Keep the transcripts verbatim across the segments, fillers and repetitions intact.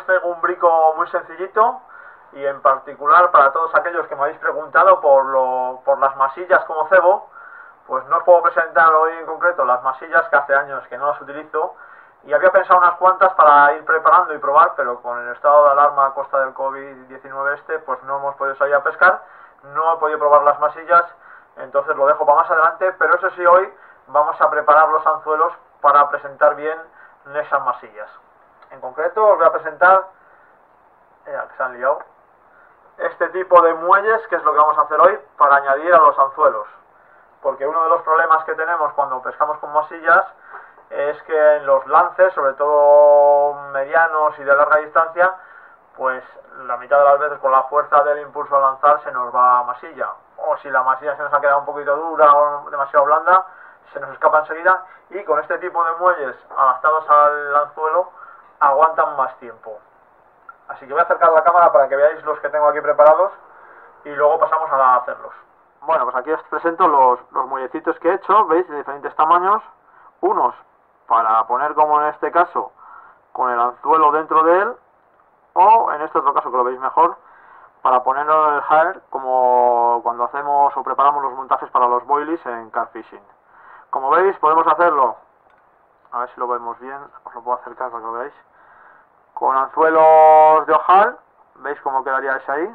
os traigo un brico muy sencillito y en particular para todos aquellos que me habéis preguntado por, lo, por las masillas como cebo, pues no os puedo presentar hoy en concreto las masillas, que hace años que no las utilizo, y había pensado unas cuantas para ir preparando y probar, pero con el estado de alarma a costa del COVID diecinueve este, pues no hemos podido salir a pescar, no he podido probar las masillas, entonces lo dejo para más adelante, pero eso sí, hoy vamos a preparar los anzuelos para presentar bien esas masillas. En concreto os voy a presentar, eh, que se han liado, este tipo de muelles, que es lo que vamos a hacer hoy para añadir a los anzuelos, porque uno de los problemas que tenemos cuando pescamos con masillas es que en los lances, sobre todo medianos y de larga distancia, pues la mitad de las veces con la fuerza del impulso al lanzar se nos va a masilla, o si la masilla se nos ha quedado un poquito dura o demasiado blanda, se nos escapa enseguida, y con este tipo de muelles adaptados al anzuelo aguantan más tiempo. Así que voy a acercar la cámara para que veáis los que tengo aquí preparados y luego pasamos a hacerlos. Bueno, pues aquí os presento los, los muellecitos que he hecho, veis, de diferentes tamaños, unos para poner, como en este caso, con el anzuelo dentro de él, o en este otro caso que lo veis mejor, para ponerlo en el hair, como cuando hacemos o preparamos los montajes para los boilies en carp fishing. Como veis, podemos hacerlo, a ver si lo vemos bien, os lo puedo acercar para que lo veáis, con anzuelos de ojal, veis cómo quedaría ese ahí,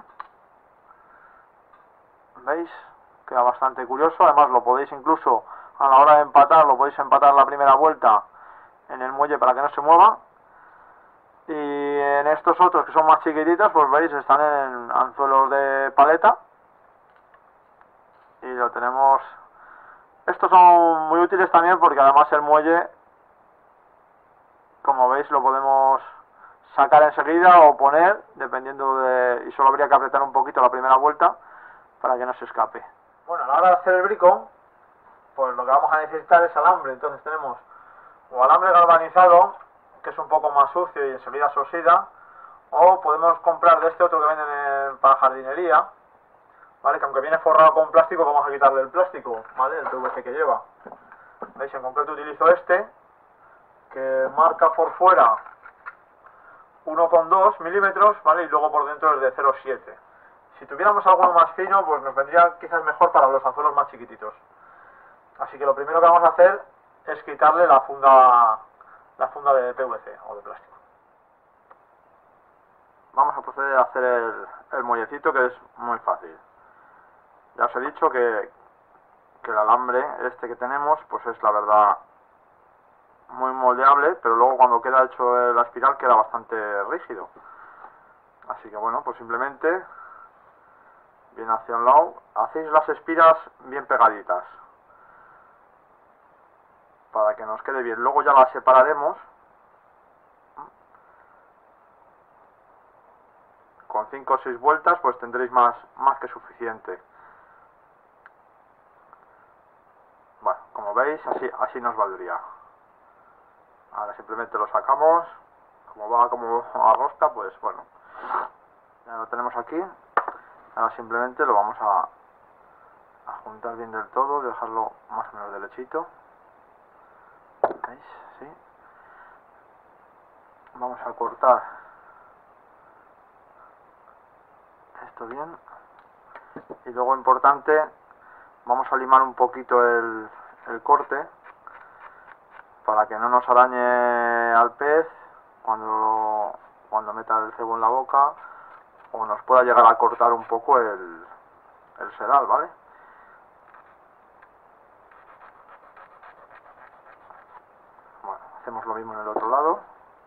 veis, queda bastante curioso, además lo podéis incluso a la hora de empatar, lo podéis empatar la primera vuelta en el muelle para que no se mueva. Y en estos otros que son más chiquititos, pues veis, están en anzuelos de paleta y lo tenemos. Estos son muy útiles también porque además el muelle, como veis, lo podemos sacar enseguida o poner, dependiendo de... y solo habría que apretar un poquito la primera vuelta para que no se escape. Bueno, a la hora de hacer el brico, pues lo que vamos a necesitar es alambre. Entonces tenemos o alambre galvanizado, que es un poco más sucio y enseguida se oxida, o podemos comprar de este otro que venden en, para jardinería, ¿vale? Que aunque viene forrado con plástico, vamos a quitarle el plástico, ¿vale? El P V C que lleva. ¿Veis? En concreto utilizo este, que marca por fuera uno coma dos milímetros, ¿vale? Y luego por dentro es de cero coma siete. Si tuviéramos alguno más fino, pues nos vendría quizás mejor para los anzuelos más chiquititos. Así que lo primero que vamos a hacer es quitarle la funda, la funda de P V C o de plástico. Vamos a proceder a hacer el, el muellecito, que es muy fácil. Ya os he dicho que, que el alambre este que tenemos, pues es la verdad muy moldeable, pero luego cuando queda hecho la espiral queda bastante rígido. Así que bueno, pues simplemente bien hacia un lado, hacéis las espiras bien pegaditas para que nos quede bien. Luego ya las separaremos con cinco o seis vueltas, pues tendréis más, más que suficiente. Bueno, como veis, así, así nos valdría. Ahora simplemente lo sacamos, como va como a rosca, pues bueno, ya lo tenemos aquí. Ahora simplemente lo vamos a, a juntar bien del todo, dejarlo más o menos derechito. ¿Veis? ¿Sí? Vamos a cortar esto bien. Y luego, importante, vamos a limar un poquito el, el corte para que no nos arañe al pez cuando, cuando meta el cebo en la boca, o nos pueda llegar a cortar un poco el, el sedal, ¿vale? Bueno, hacemos lo mismo en el otro lado.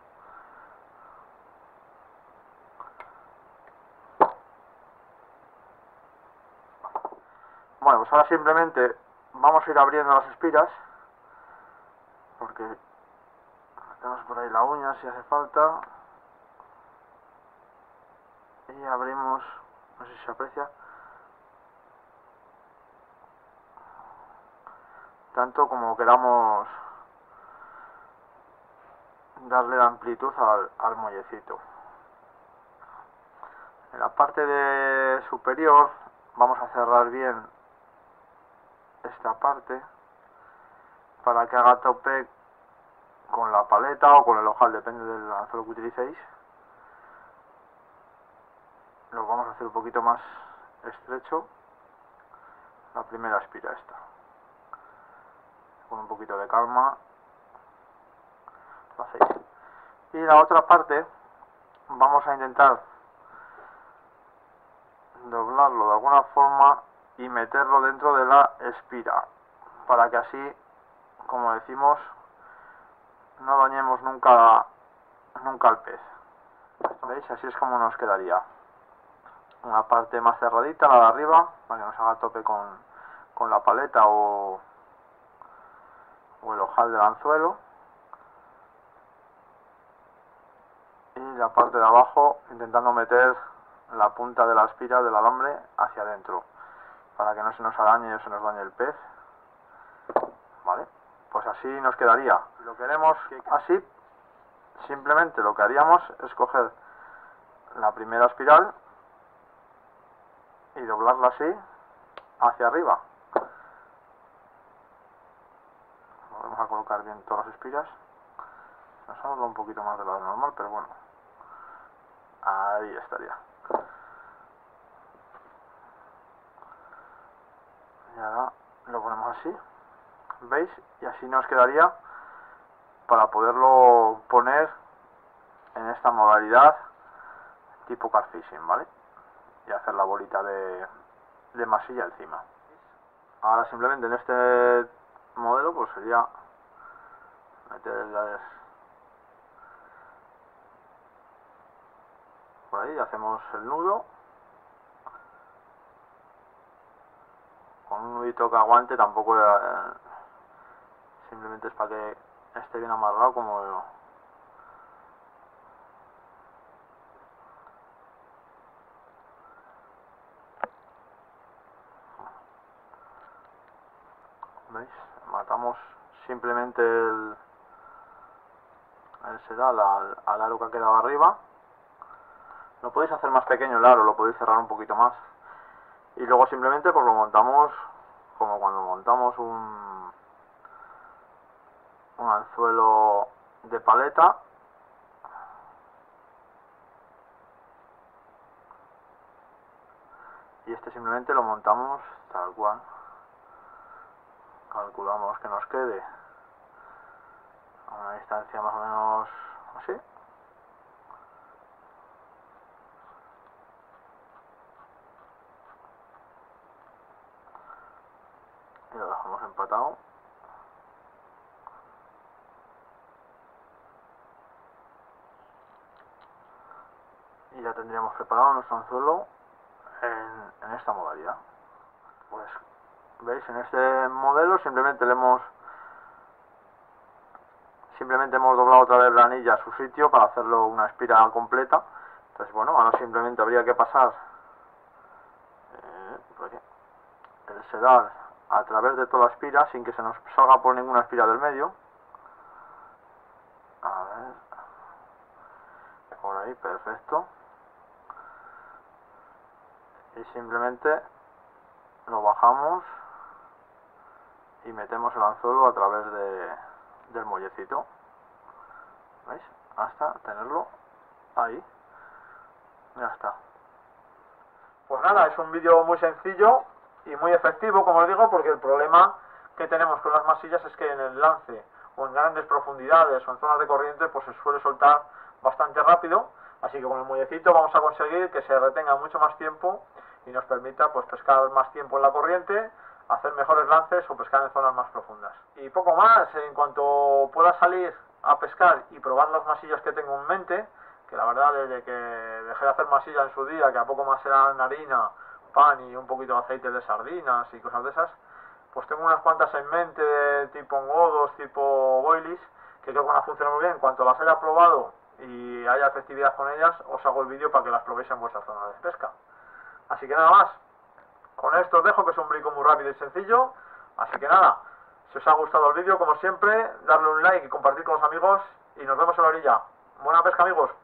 Bueno, pues ahora simplemente vamos a ir abriendo las espiras, porque tenemos por ahí la uña si hace falta. Y abrimos, no sé si se aprecia, tanto como queramos darle la amplitud al, al muellecito. En la parte de superior vamos a cerrar bien esta parte para que haga tope con la paleta o con el ojal, depende del anzuelo que utilicéis. lo vamos a hacer un poquito más estrecho. La primera espira esta, con un poquito de calma lo hacéis. Y la otra parte vamos a intentar doblarlo de alguna forma y meterlo dentro de la espira, para que así, como decimos, no dañemos nunca nunca al pez. ¿Veis? Así es como nos quedaría. Una parte más cerradita, la de arriba, para que nos haga tope con, con la paleta o, o el ojal del anzuelo. Y la parte de abajo intentando meter la punta de la espira del alambre hacia adentro, para que no se nos arañe y no se nos dañe el pez. Vale, pues así nos quedaría. Si lo queremos así, simplemente lo que haríamos es coger la primera espiral y doblarla así hacia arriba. Vamos a colocar bien todas las espiras. Nos ha dado un poquito más de lo normal, pero bueno, ahí estaría. Y ahora lo ponemos así, ¿veis? Y así nos quedaría para poderlo poner en esta modalidad tipo carfishing, ¿vale? Y hacer la bolita de, de masilla encima. Ahora simplemente en este modelo pues sería meter las por ahí, hacemos el nudo con un nudito que aguante, tampoco eh, simplemente es para que esté bien amarrado, como ¿veis? Matamos simplemente el, el sedal al, al aro que ha quedado arriba. Lo podéis hacer más pequeño el aro, lo podéis cerrar un poquito más. Y luego simplemente pues lo montamos como cuando montamos un, un anzuelo de paleta. Y este simplemente lo montamos tal cual. Calculamos que nos quede a una distancia más o menos así. Y lo dejamos empatado. Y ya tendríamos preparado nuestro anzuelo en, en esta modalidad. Pues veis, en este modelo simplemente le hemos simplemente hemos doblado otra vez la anilla a su sitio para hacerlo una espira completa. Entonces bueno, ahora simplemente habría que pasar eh, por aquí, el sedal a través de toda la espira sin que se nos salga por ninguna espira del medio. A ver, por ahí, perfecto. Y simplemente lo bajamos y metemos el anzuelo a través de, del muellecito, ¿veis? Hasta tenerlo ahí. Ya está. Pues nada, es un vídeo muy sencillo y muy efectivo, como os digo, porque el problema que tenemos con las masillas es que en el lance o en grandes profundidades o en zonas de corriente pues se suele soltar bastante rápido, así que con el muellecito vamos a conseguir que se retenga mucho más tiempo y nos permita pues pescar más tiempo en la corriente, hacer mejores lances o pescar en zonas más profundas. Y poco más, en cuanto pueda salir a pescar y probar las masillas que tengo en mente, que la verdad desde que dejé de hacer masilla en su día, que a poco más eran harina, pan y un poquito de aceite de sardinas y cosas de esas, pues tengo unas cuantas en mente, tipo engodos, tipo boilies, que creo que van a funcionar muy bien. En cuanto las haya probado y haya efectividad con ellas, os hago el vídeo para que las probéis en vuestra zona de pesca. Así que nada más, con esto os dejo, que es un brico muy rápido y sencillo. Así que nada, si os ha gustado el vídeo, como siempre, darle un like y compartir con los amigos, y nos vemos en la orilla. Buena pesca, amigos.